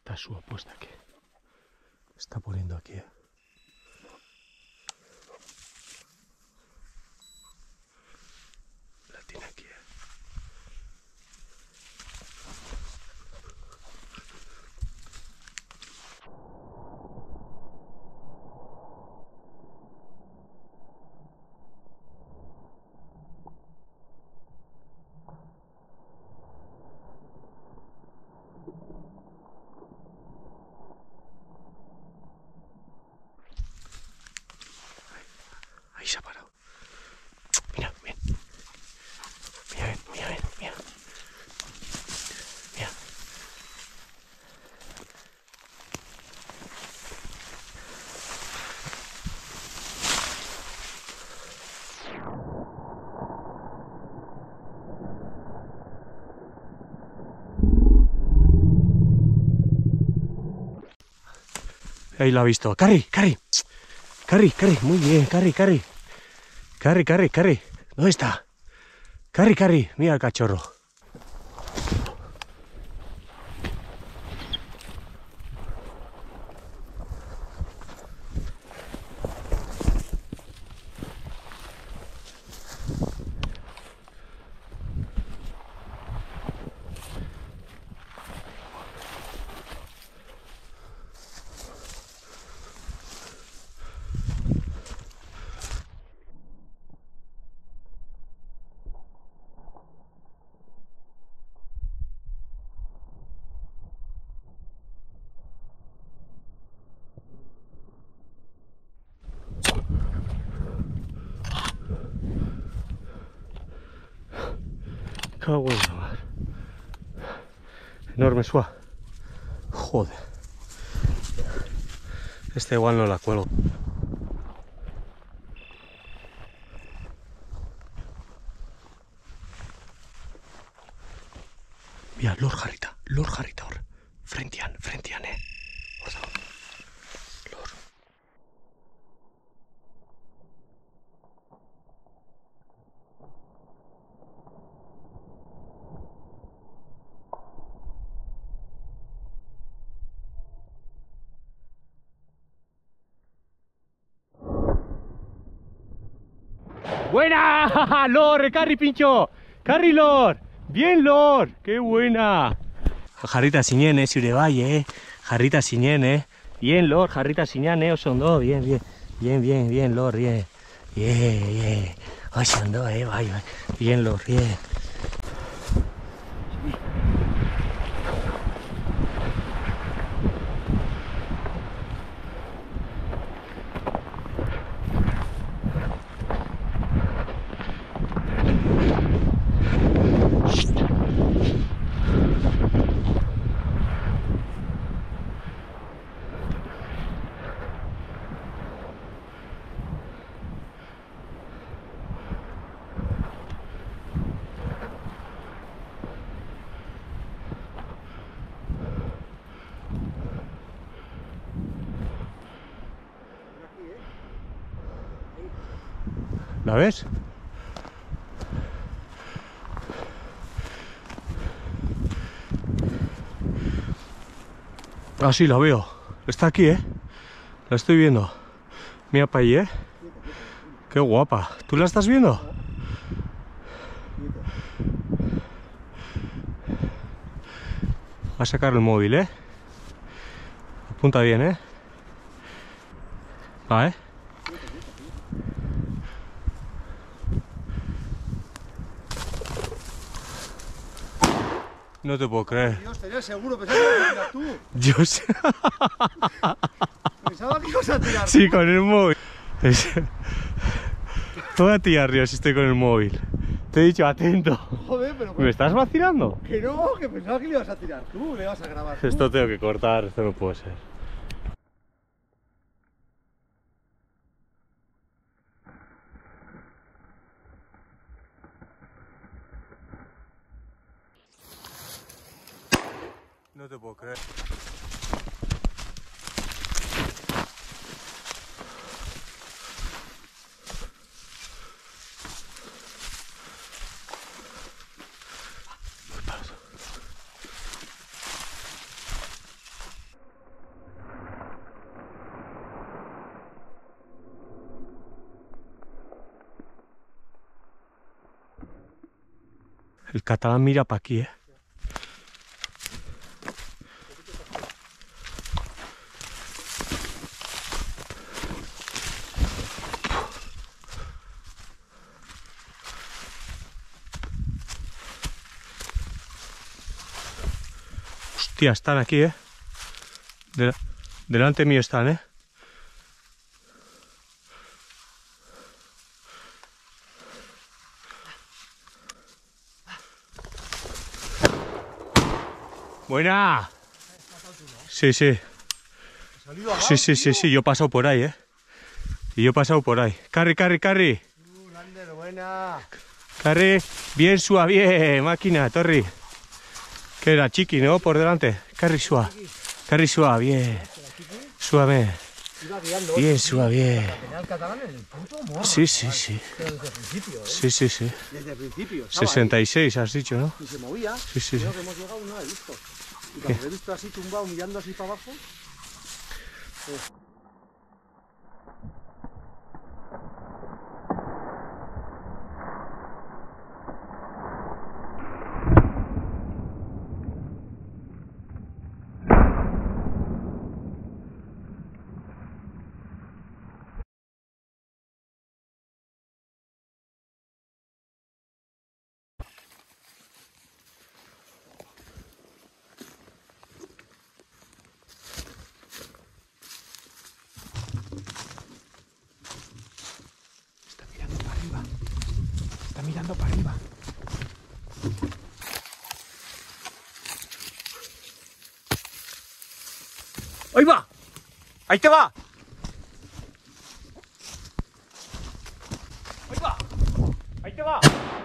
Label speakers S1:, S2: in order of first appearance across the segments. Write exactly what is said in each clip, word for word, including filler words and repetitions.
S1: Está su apuesta aquí. Está poniendo aquí. ¿Eh? La tiene aquí. ¿Eh? Ahí se ha parado. Mira, ven. Mira, ven, mira, ven, mira. Mira. Ahí lo ha visto. Carry, Carry. Carry, Carry. Muy bien, Carry, Carry. Carry, Carry, Carry. ¿Dónde está? Carry, Carry. Mira el cachorro. Cago en la mar. Enorme suá. Joder. Este igual no la cuelgo. Mira, Lord Harrita, Lord Harrita, frentian, frentian, eh. Orda. Lord. ¡Buena! ¡Lord! ¡Carry, pincho! ¡Carry, Lord! ¡Bien, Lord! ¡Qué buena! Jarrita siñén, eh, Siurevalle, eh. Jarrita siñén, eh. Bien, Lord, jarrita siñán, eh. Osondo, bien, bien. Bien, bien, bien, Lord, bien. Bien, bien. Osondo, eh, vaya. Bien, Lord, bien. ¿La ves? Ah, sí, la veo. Está aquí, ¿eh? La estoy viendo. Mira para allí, ¿eh? Qué guapa. ¿Tú la estás viendo? Va a sacar el móvil, ¿eh? Apunta bien, ¿eh? Va, ¿eh? No te puedo creer.
S2: Dios, tenía seguro, pensaba que ibas a tirar tú.
S1: Yo sé.
S2: Pensaba que ibas a tirar
S1: Sí,
S2: tú.
S1: con el móvil. Toda tía río si estoy con el móvil. Te he dicho atento.
S2: Joder, pero...
S1: ¿Me estás vacilando?
S2: Que no, que pensaba que le ibas a tirar tú, le ibas a grabar tú.
S1: Esto tengo que cortar, esto no puede ser. No te puedo creer. El catalán mira para aquí, ¿eh? Hostia, están aquí, ¿eh? Del- delante mío están, ¿eh? Buena. Sí, sí. Sí, sí, sí, sí, yo he pasado por ahí, ¿eh? Y yo he pasado por ahí. Carry, carry, carry.
S2: Uh, Lander, buena.
S1: Carry, bien suave, bien, máquina, Torri. Que era chiqui, ¿no? Por delante. Carry suave. Carry suave, bien. Suave.
S2: Iba guiando.
S1: Bien, suave, bien.
S2: Tenía el catalán en el puto morro.
S1: Sí, sí, sí.
S2: Pero desde el principio, ¿eh?
S1: Sí, sí, sí.
S2: Desde el principio. estaba
S1: sesenta y seis has dicho, ¿no?
S2: ahí, y se movía.
S1: Sí, sí, sí.
S2: Creo que hemos llegado y no la he visto. Y cuando lo he visto así tumbado, mirando así para abajo.
S1: Está mirando para arriba. Está mirando para arriba. ¡Ahí va! ¡Ahí te va! ¡Ahí va! ¡Ahí te va!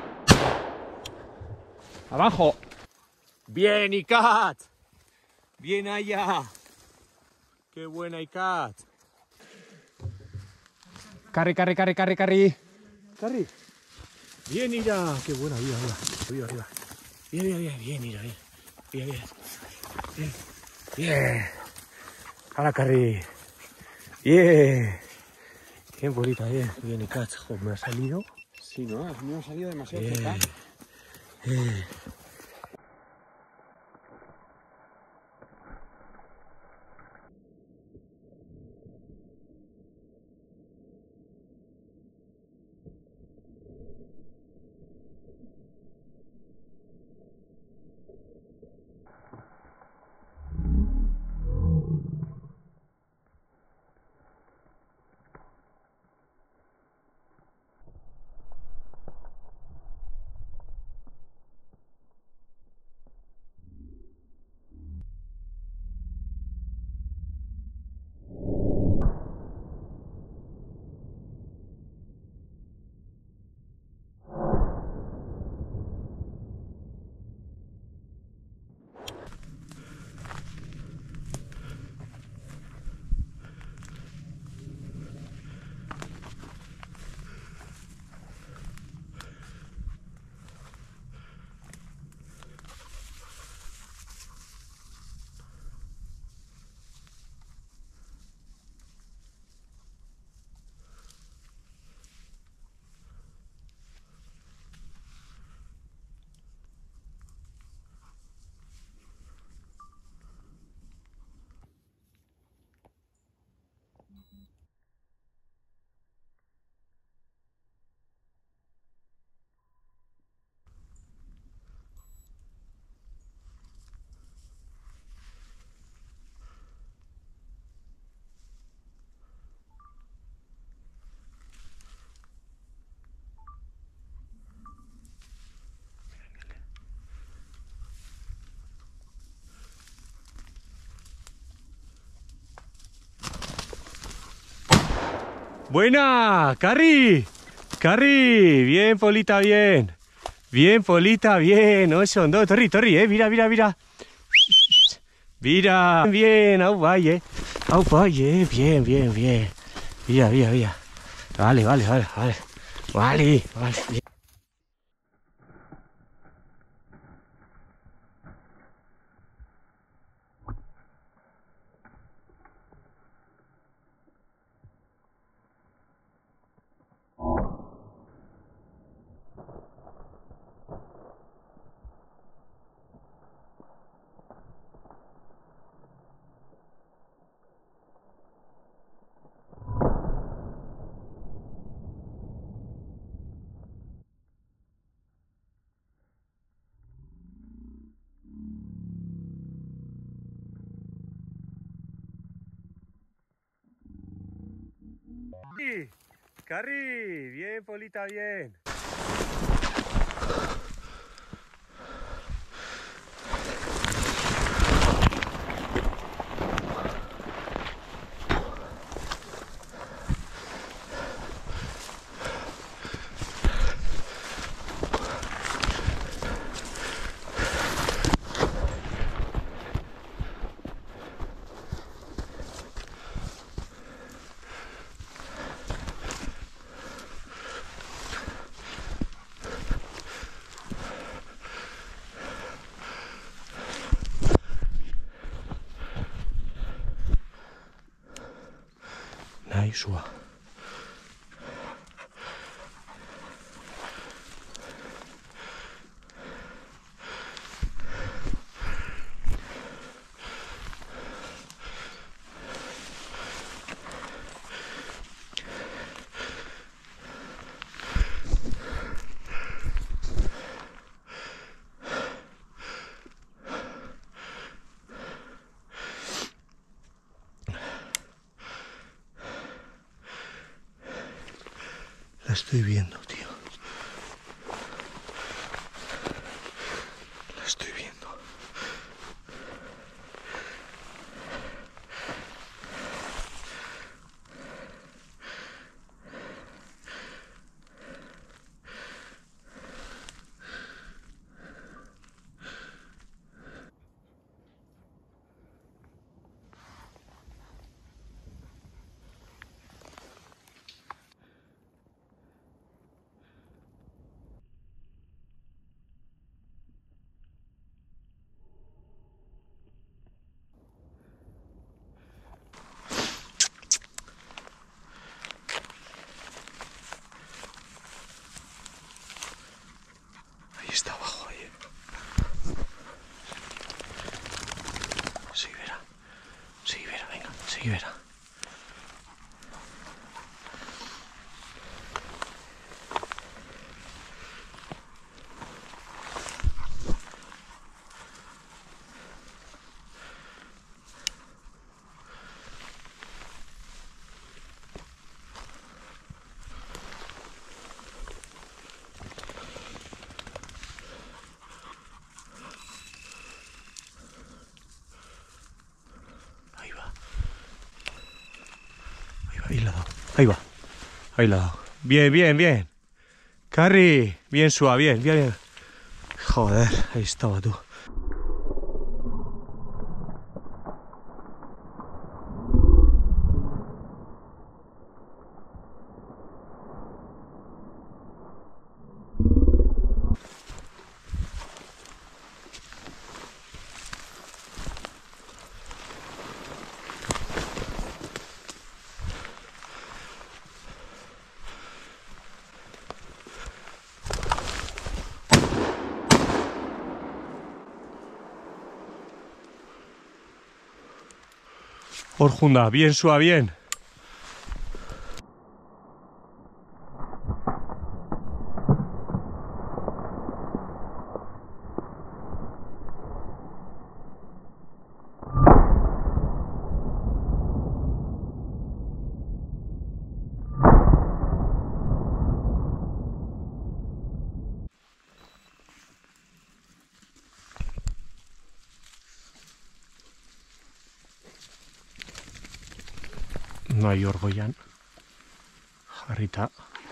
S1: ¡Abajo! ¡Bien, Icat! ¡Bien allá! ¡Qué buena, Icat! Carry, carry, carry, carry, carry. Carry. Bien, Ira. Qué buena, arriba, arriba. Arriba, arriba. Bien, bien, bien, bien, Ira, bien. Bien, bien. Bien. Bien. Ahora, Carry. Bien. Bien, bonita, bien. Bien, Icat. Joder, me ha salido.
S2: Sí, ¿no? No ha salido demasiado
S1: Bien.
S2: cerca.
S1: Bien. Buena, Carry. Carry. Bien, Polita, bien. Bien, Polita, bien. No, eso, no, Torri, Torri, eh. Mira, mira, mira. Mira. Bien, au vaya, eh. Au vaya, eh. Bien, bien, bien. Mira, mira, mira. Vale, vale, vale, vale. Vale, vale. Bien. Sí, Carri, bien, Polita, bien. Nice one. La estoy viendo, tío. La estoy viendo. Ahí está abajo, ahí. Sí, verá. Sí, verá, venga, sí, verá. Ahí la ha dado. Ahí va. Ahí la ha dado. Bien, bien, bien. Carri, bien suave, bien, bien, bien. Joder, ahí estaba tú. Orjunda, bien suave, bien. No hay orgollán. Jarrita.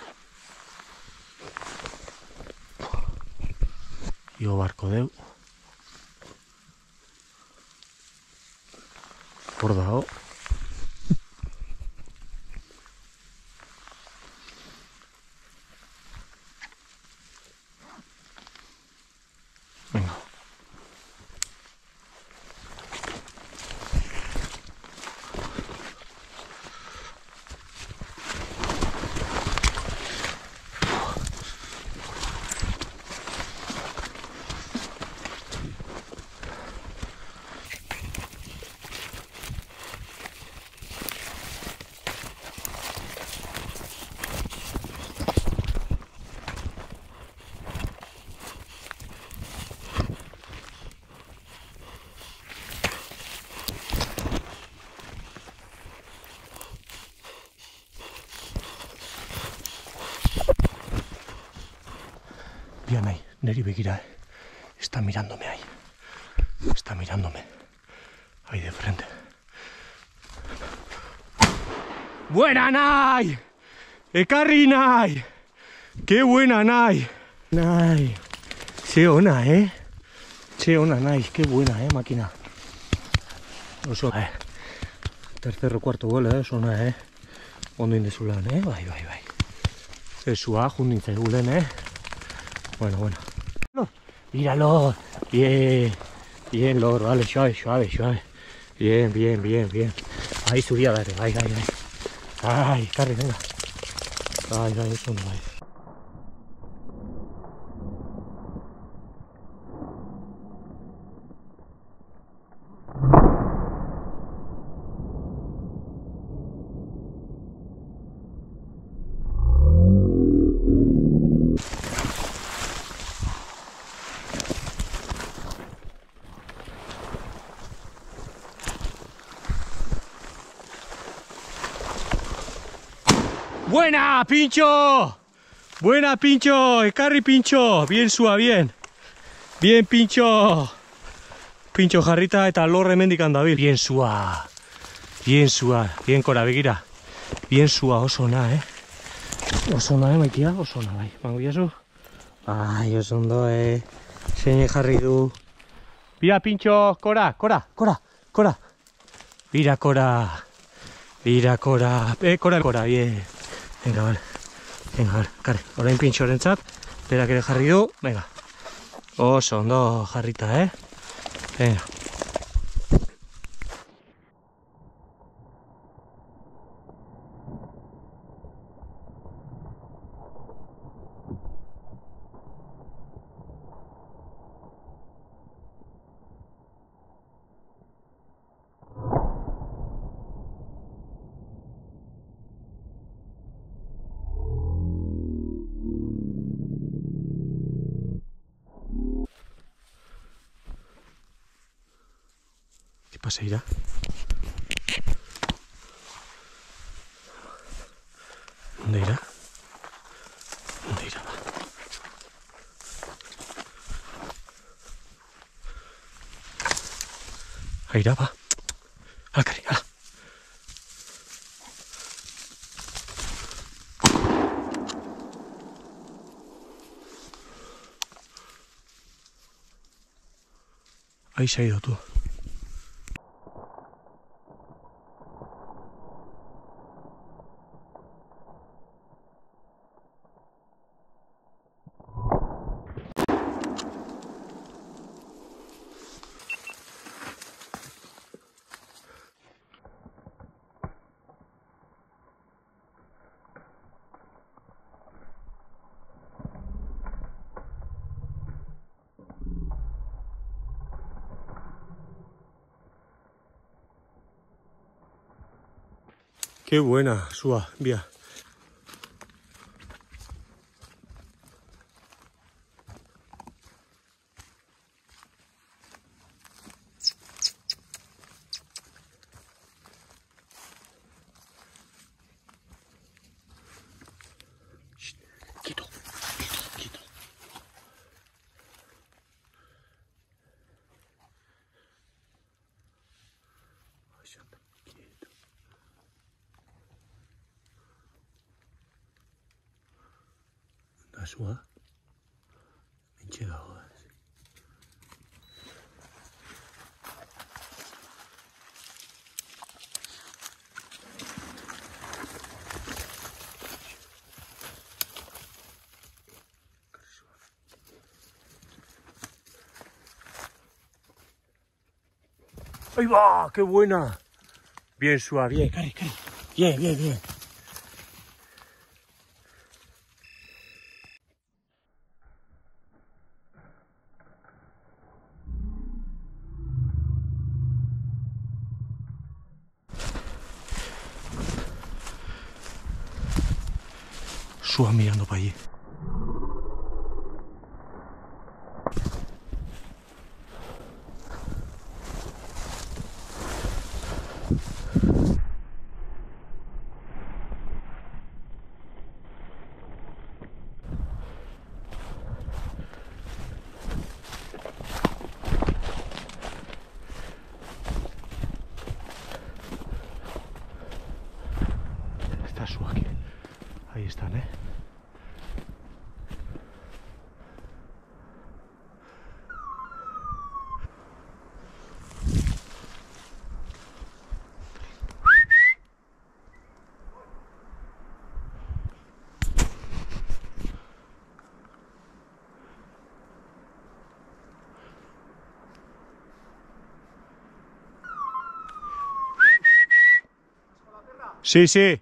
S1: Yo barcodeu. Bordado. Venga. begira nahi, neri begira, eh. Está mirándome ahí. Está mirándome. Ahí de frente. ¡Buena, Nai! ¡Ekarri, Nai! ¡Qué buena, Nai! Nai. Ze ona, eh. Ze ona, Nai. Qué buena, eh, máquina. Oso, eh. Tercer o cuarto gol, eh, oso ona, eh. Ondo indezulan, eh. Bai, bai, bai. Zesua, jundintza egulen, eh. Bueno, bueno. No. Míralo. Bien. Bien, Lor, vale, suave, suave, suave. Bien, bien, bien, bien. Ahí subía, dale, bai, bai, bai. Ay, Carri, venga. Ay, bai, eso no, bai. ¡Buena, Pincho! ¡Buena, Pincho! ¡Ekarri, Pincho! Bien, sua, bien. Bien, Pincho. Pincho jarrita eta Lor hemendik handabil. Bien, sua. Bien, sua. Bien, Kora, begira. Bien, sua, oso ona, eh. Oso ona, eh, maitia? Oso ona, bai. Mango iazu? Ai, oso ondo, eh. Zein jarri du. Bira, Pincho, Kora, Kora, Kora, Kora. Bira, Kora. Bira, Kora. Eh, Kora, Kora, bien. Venga, vale. Venga, vale. Karri, orain Pintxorentzat. Berak ere jarri du. Venga. Oso ondo jarrita, eh. Venga. ¿Qué pasa, irá? ¿Dónde irá? ¿Dónde irá? Ahí irá, va. Ala, Karri, ala. Ahí se ha ido tú. Qué buena, sua, vía. Quieto, quieto, quieto. Quieto. Sua, mentxe dago. ¡Ahí va! ¡Qué buena! Bien, Sua, bien, Karri, Karri. Bien, bien, bien. Sua mirando para allí. caso aquí. Ahí están, ¿eh? Sí, sí.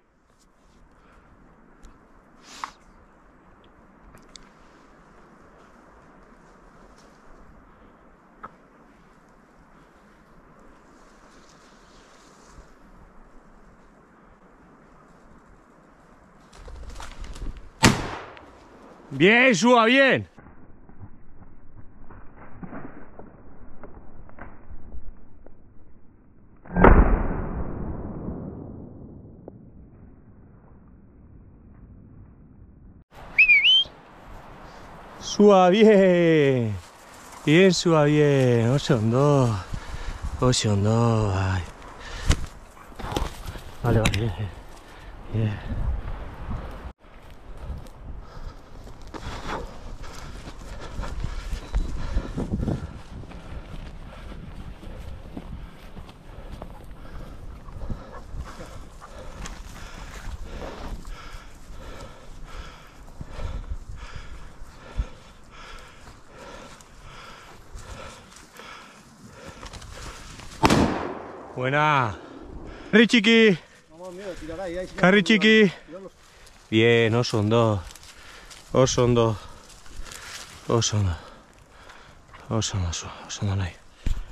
S1: Bien, Sua, bien. Sua, bien. Bien, Sua, bien. Oso ondo. Oso ondo. Ay. Vale, vale, bien. Bien. Buena. Carri txiki. Carri txiki. Bien, oso ondo. Oso ondo. Oso ondo. Oso ondo, oso ondo nahi.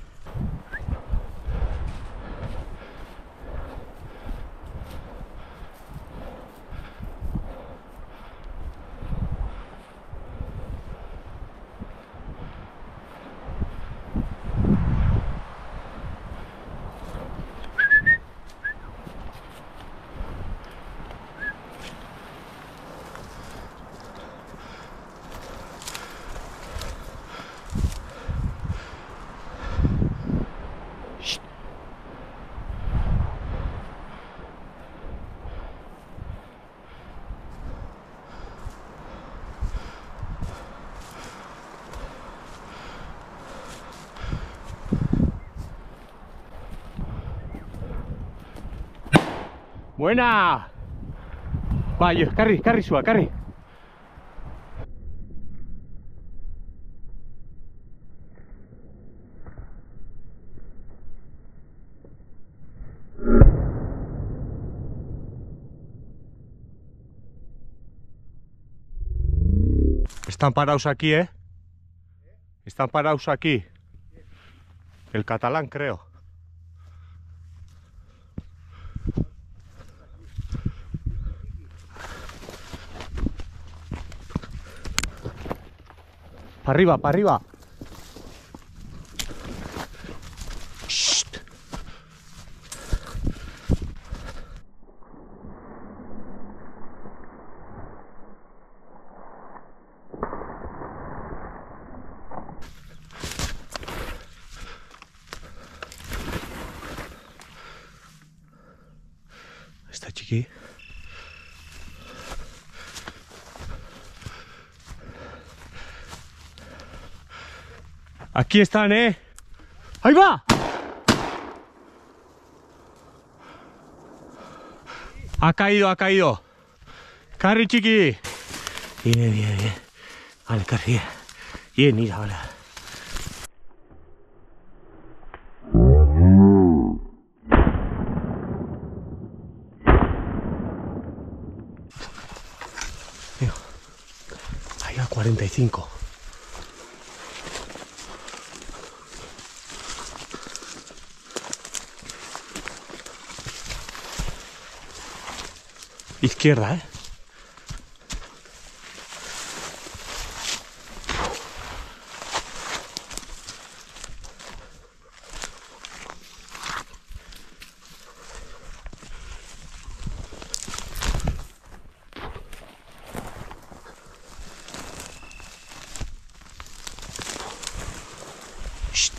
S1: Buena. Vaya, Carri, Carri, Sua, Carri. Están parados aquí, ¿eh? Están parados aquí. El catalán, creo. Para arriba, para arriba. Shht. Está chiqui. Aquí están, ¿eh? ¡Ahí va! Ha caído, ha caído. Carri, chiqui. Bien, bien, bien. Vale, Carri. Bien, mira, vale. Ahí a cuarenta y cinco. Izquierda, ¿eh? Shht.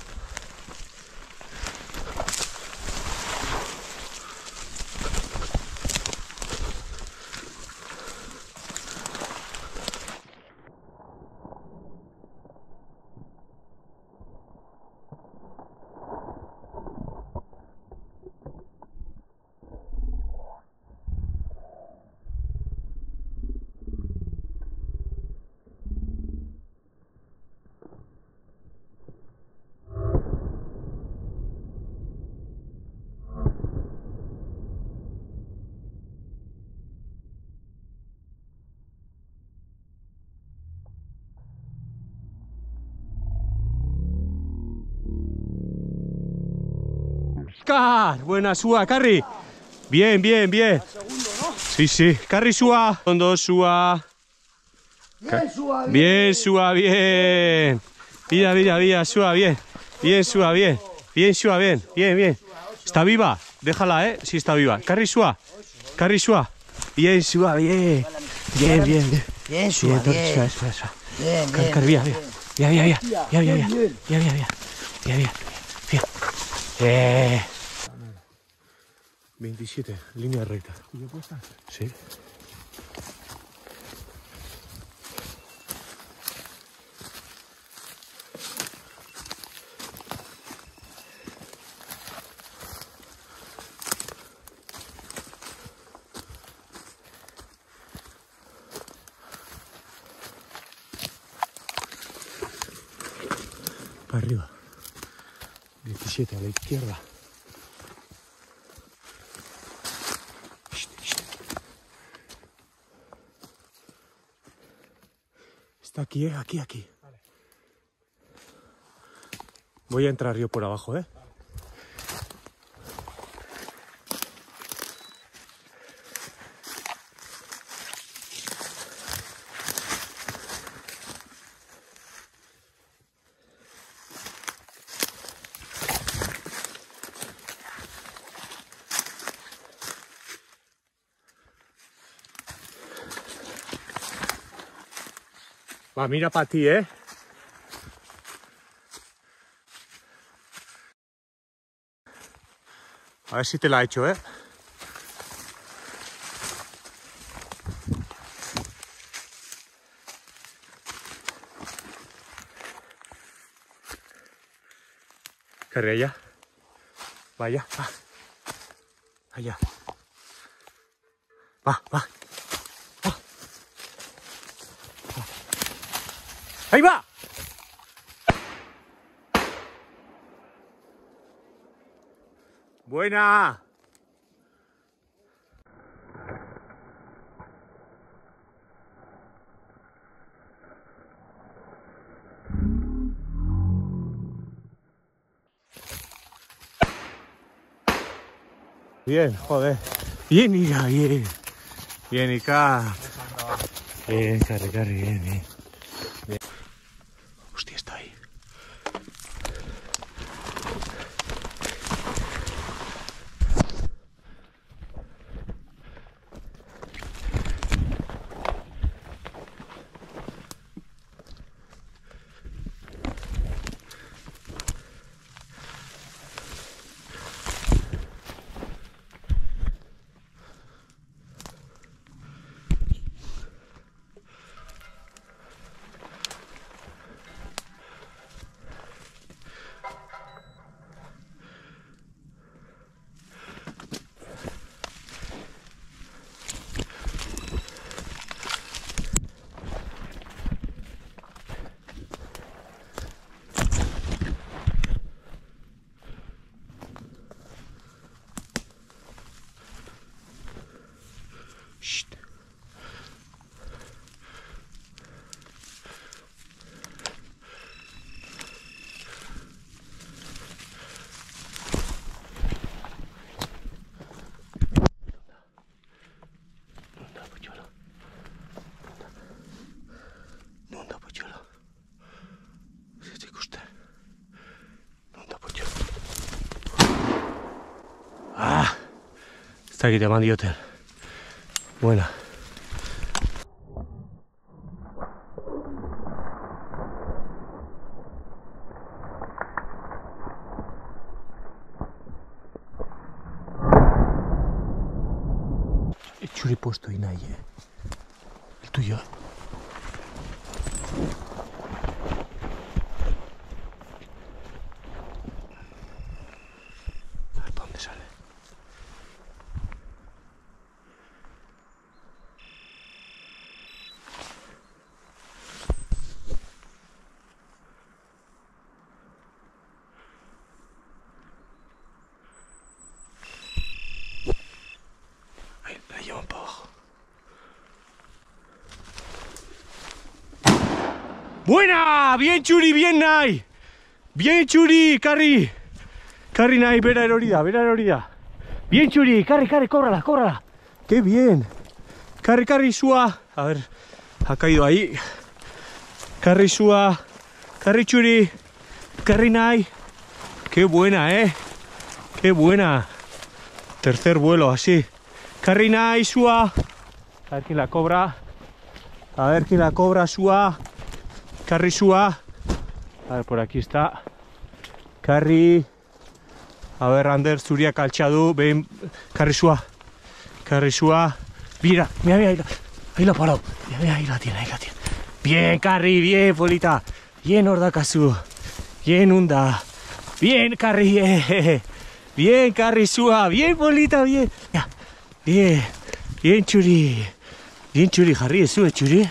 S1: Car, buena Sua, Carri. Bien, bien, bien. Sí, sí. Carri Sua. Fondo Sua.
S3: Bien, Sua, bien.
S1: Bien, Sua, bien. Mira, mira, mira, Sua, bien. Bien, Sua, bien. Bien, Sua, bien. Bien, bien. ¿Está viva? Déjala, ¿eh? Sí, está viva. Carri Sua. Carri Sua. Bien, Sua, bien. Bien, bien, bien.
S3: Bien, Sua,
S1: Bien,
S3: bien.
S1: Sua, Sua, Sua.
S3: Bien,
S1: Car,
S3: bien.
S1: Car, mira, mira. Mira, mira, mira. Mira, mira, mira.
S3: Bien,
S1: Mira, mira, mira. Mira, mira. Mira. Eh. veintisiete, línea recta.
S2: ¿Y puesta?
S1: Sí. Para arriba. diecisiete a la izquierda. Está aquí, ¿eh? Aquí, aquí.
S2: Vale.
S1: Voy a entrar yo por abajo, ¿eh? Va, mira para ti, ¿eh? A ver si te la he hecho, ¿eh? Carre allá. Vaya, va. Allá. Va, va. Va. Va. ¡Ahí va! Buena. Bien, joder. Bien, Ica, bien. Bien, Ica. Bien, carre, carre, bien, bien. Bien. Hostia, está ahí. Shht. Nunda, Pochuelo. Nunda, Pochuelo. Si te gusta. Nunda, Pochuelo. Ah, está aquí te mando hotel. Buena. El churi puesto Inay, eh. El tuyo. A ver, ¿para dónde sale? Ahí, la llevan para abajo. ¡Buena! ¡Bien, Churi! ¡Bien, Nay! ¡Bien, Churi! ¡Carri! Karri nahi, bera erori da, bera erori da. Bien, Txuri, Karri, Karri, cóbrala, cóbrala. Qué bien. Karri, Karri, sua. A ver, ha caído ahí. Karri, sua. Karri, Txuri. Karri nahi. Qué buena, eh. Qué buena. Tercer vuelo, así. Karri nahi, sua. A ver quién la cobra. A ver quién la cobra, sua. Karri, sua. A ver, por aquí está. Karri. A ver, Ander, Zuriak altxa du. Behin, Karri, sua. Karri, sua. Mira, mira, mira, ahí la, ahí la ha parado. Mira, mira, ahí la tiene, ahí la tiene. Bien, Karri, bien, Polita. Bien, Ordakazu. Bien, Unda. Bien, Karri, eh. Bien, Karri, sua. Bien, Polita, bien. Ya. Bien, bien, Txuri. Bien, Txuri, jarri, ez zu, Txuri.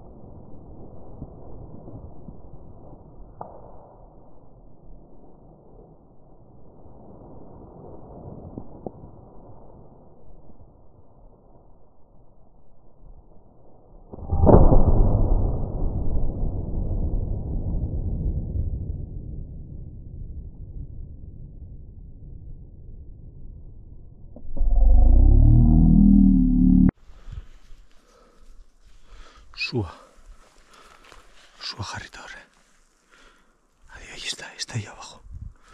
S1: Sua. Sua jarrita horre. Ahí, ahí está, está ahí abajo.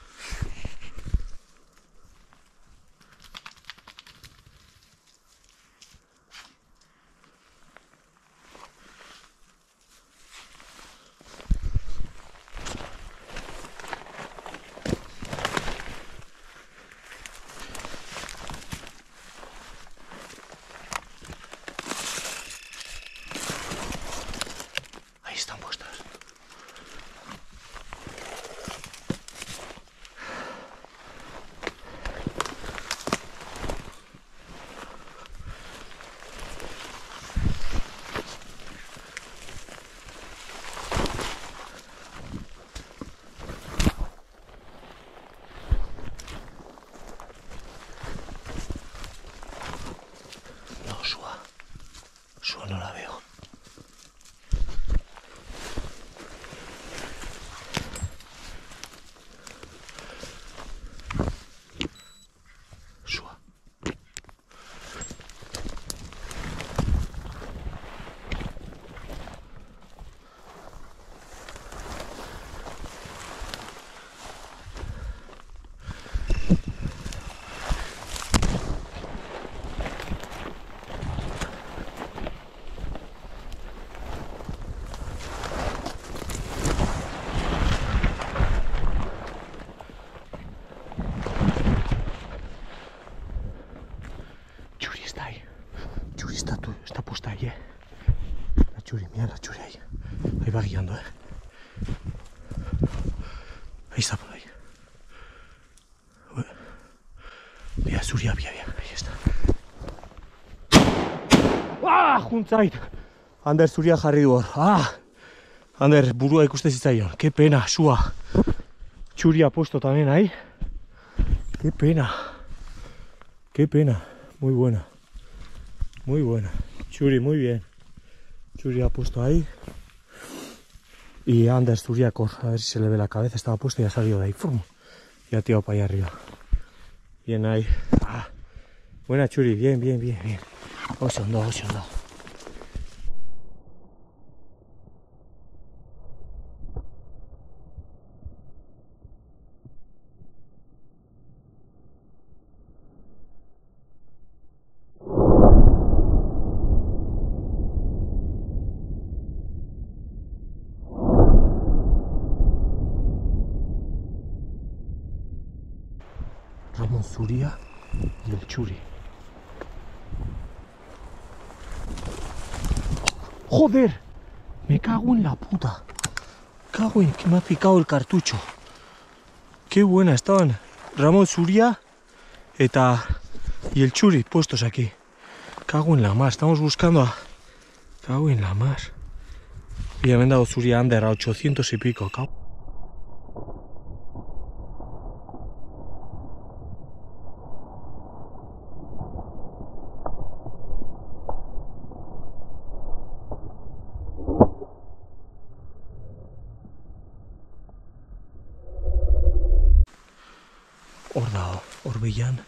S1: Ahí están puestas. No, Sua. Sua no la veo. Sua. Txuri está ahí. Txuri está, tú, está puesta ahí, eh. La Txuri, mira la Txuri ahí. Ahí va guiando, eh. Ahí está por ahí. Ué. Mira, Zuria, mira, mira. Ahí está. Ah, juntzait. Ander, Zuria jarri du hor. Ah. Ander, burua ikuste zitzaion. Qué pena, Sua. Txuri ha puesto también ahí. Qué pena. Qué pena. Muy buena. Muy buena. Txuri, muy bien. Txuri ha puesto ahí. Y Ander, Zuriakor, a ver si se le ve la cabeza. Estaba puesto y ha salido de ahí. ¡Fum! Y ha tirado para allá arriba. Bien ahí. Ah. Buena, Txuri. Bien, bien, bien, bien. Oso ondo, oso ondo. Ramón Zuria y el Txuri. ¡Joder! Me cago en la puta. Cago en que me ha picado el cartucho. Qué buena estaban. Ramón Zuria eta y el Txuri puestos aquí. Cago en la mar. Estamos buscando a... Cago en la mar. Y ya me han dado Zuria Ander a ochocientos y pico. Cago. hor dago, hor bilan.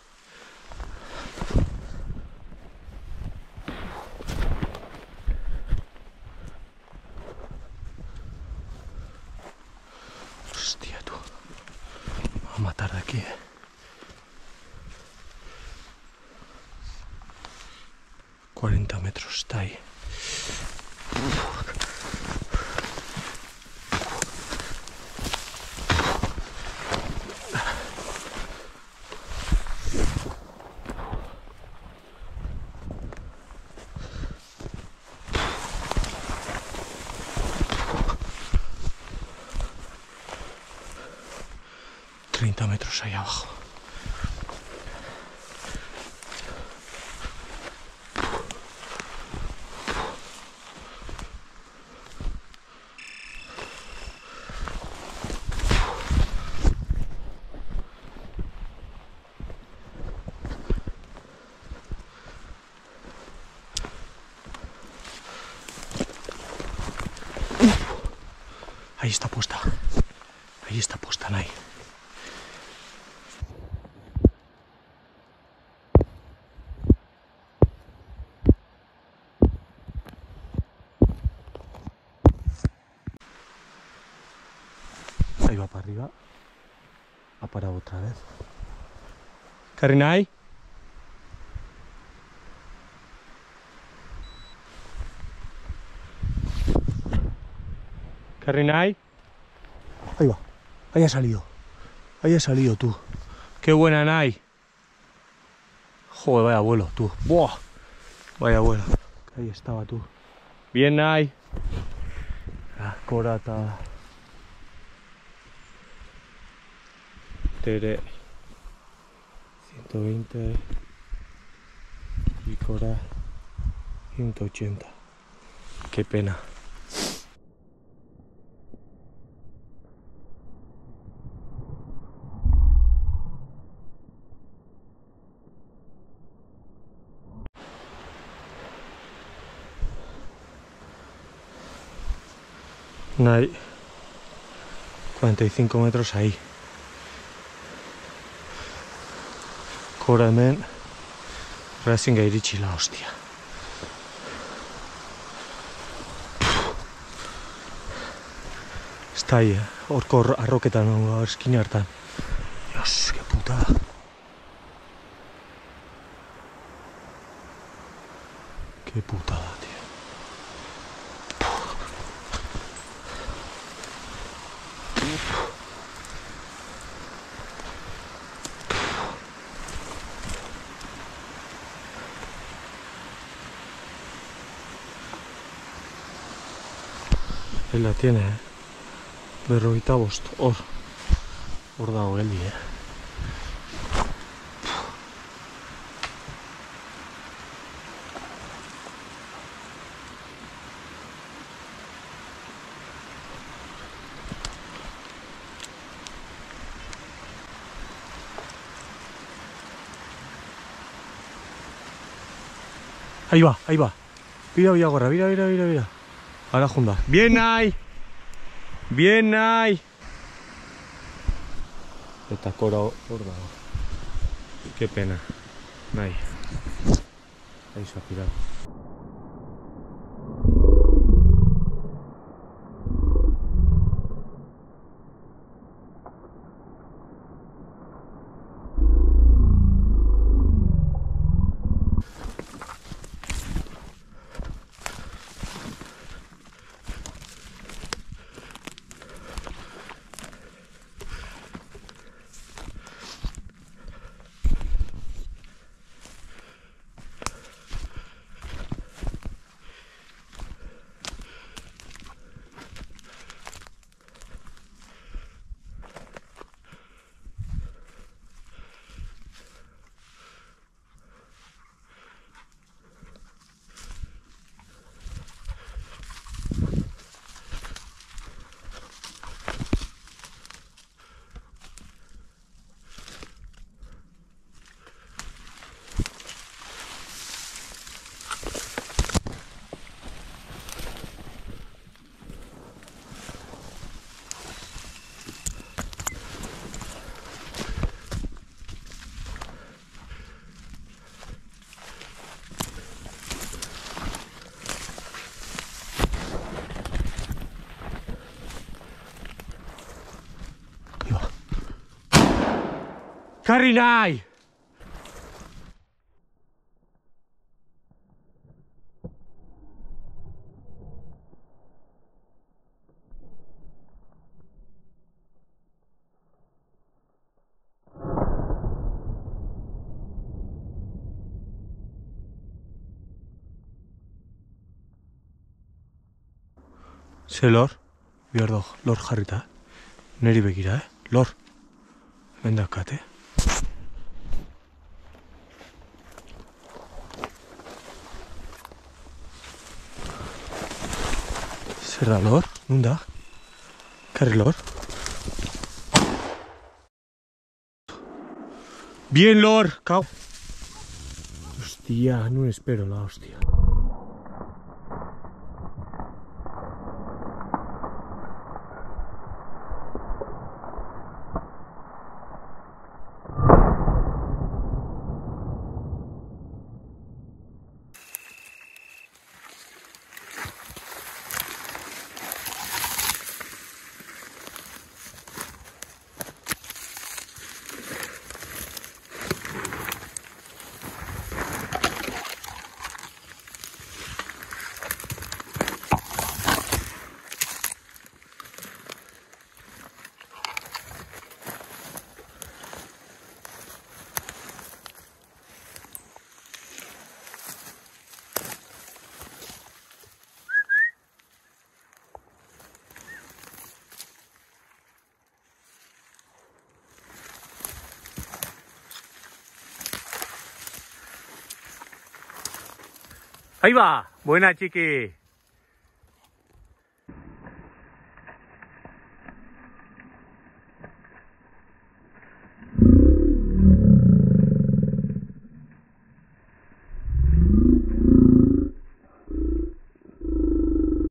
S1: Hostia, tú. Me va a matar de aquí, eh. cuarenta metros está ahí. treinta metros ahí abajo. Ahí está puesta. Ahí está puesta, Nay. Ahí va para arriba. Ha parado otra vez. Karinai. Karinai. Ahí va. Ahí ha salido. Ahí ha salido, tú. Qué buena, Nay. Joder, vaya vuelo, tú. Buah. Vaya vuelo. Ahí estaba, tú. Bien, Nay. La corata. Tere. ciento veinte. Y Cora. ciento ochenta. Qué pena. Nay, cuarenta y cinco metros ahí. Cora hemen, Racing iritsi la hostia. Está ahí, eh. Horko arroketan nago eskin hartan. Dios, qué putada. Qué putada, tío. Ahí la tiene, eh. Berrogeita bost, hor. Hor dago geldi, eh. Ahí va, ahí va. Mira, mira, gorra, mira, mira, mira, mira. Ahora junta. Bien, Nay. Bien, Nay. Eta Cora hor dago. Qué pena. Nay. Ahí se ha pirado. Karri nahi! Ze lor, bihar dog, lor jarrita, neri begira, eh? Lor, mendakat, eh? Zer da lor, nunda? Karri lor. Bien lor, kau. Hostia, no espero la hostia. Ahí va, buena chiqui.